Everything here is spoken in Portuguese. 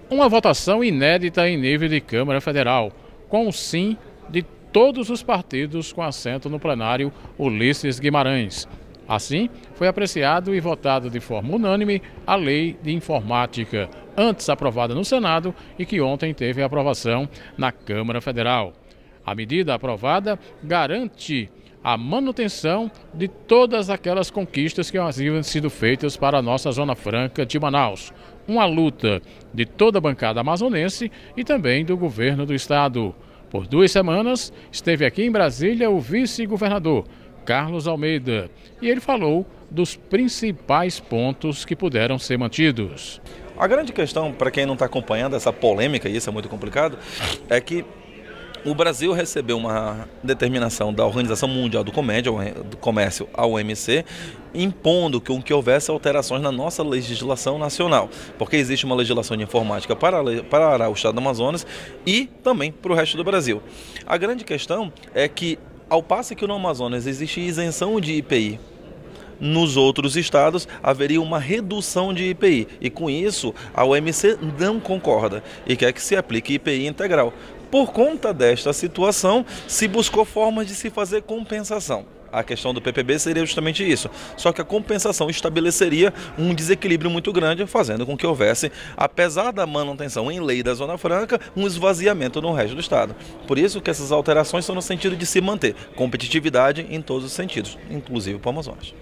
Uma votação inédita em nível de Câmara Federal, com o sim de todos os partidos com assento no plenário Ulisses Guimarães. Assim, foi apreciado e votado de forma unânime a Lei de Informática, antes aprovada no Senado e que ontem teve aprovação na Câmara Federal. A medida aprovada garante a manutenção de todas aquelas conquistas que haviam sido feitas para a nossa Zona Franca de Manaus. Uma luta de toda a bancada amazonense e também do governo do estado. Por 2 semanas, esteve aqui em Brasília o vice-governador Carlos Almeida e ele falou dos principais pontos que puderam ser mantidos. A grande questão, para quem não está acompanhando essa polêmica, e isso é muito complicado, é que o Brasil recebeu uma determinação da Organização Mundial do Comércio, a OMC, impondo que houvesse alterações na nossa legislação nacional, porque existe uma legislação de informática para o estado do Amazonas e também para o resto do Brasil. A grande questão é que, ao passo que no Amazonas existe isenção de IPI, nos outros estados haveria uma redução de IPI e com isso a OMC não concorda e quer que se aplique IPI integral. Por conta desta situação, se buscou formas de se fazer compensação. A questão do PPB seria justamente isso, só que a compensação estabeleceria um desequilíbrio muito grande, fazendo com que houvesse, apesar da manutenção em lei da Zona Franca, um esvaziamento no resto do estado. Por isso que essas alterações são no sentido de se manter competitividade em todos os sentidos, inclusive para o Amazonas.